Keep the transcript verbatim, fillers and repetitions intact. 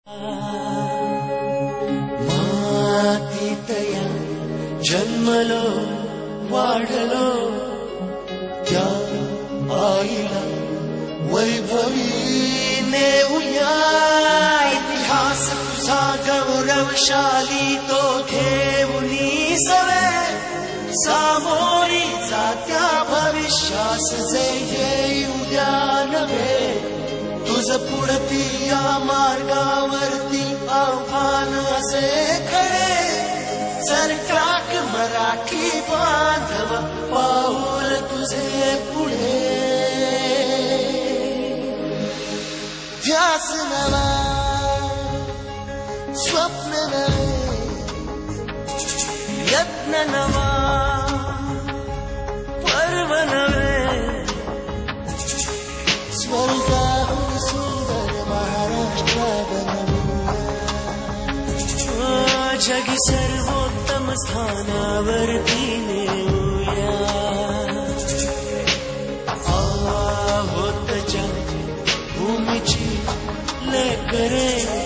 मातीतया जन्मलो वाढलो त्या आईला वैभवी नेऊया इतिहास तुझा गौरवशाली तो घेऊनी सवे सामोरी जात्या भविष्यास जे येऊ द्या नव्हे तुझ पुढती या मार्गावरती आव्हान असे खरे सरकाक मराठी बांधव पाऊल तुझे पुढे ध्यास नवा स्वप्न नवे यत्न नवा पर्व नवे स्वर्गाहून सुंदर महाराष्ट्र बनवूया जगी सर्वोत्तम स्थानावरती नेऊया आहोत जग भूमीची लेकरे